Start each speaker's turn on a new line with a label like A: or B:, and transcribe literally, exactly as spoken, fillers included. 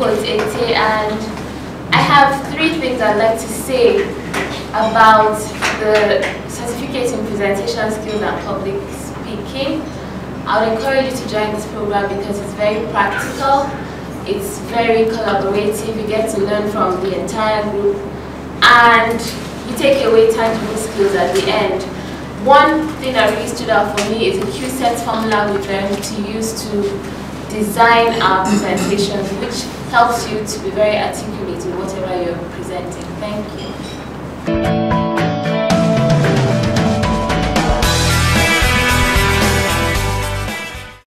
A: it's Ette, and I have three things I'd like to say about the certificate in presentation skills and public speaking. I would encourage you to join this program because it's very practical, it's very collaborative, you get to learn from the entire group, and you take away tangible skills at the end. One thing that really stood out for me is a Q set formula we learned to use to design our presentations, which helps you to be very articulate in whatever you're presenting. Thank you.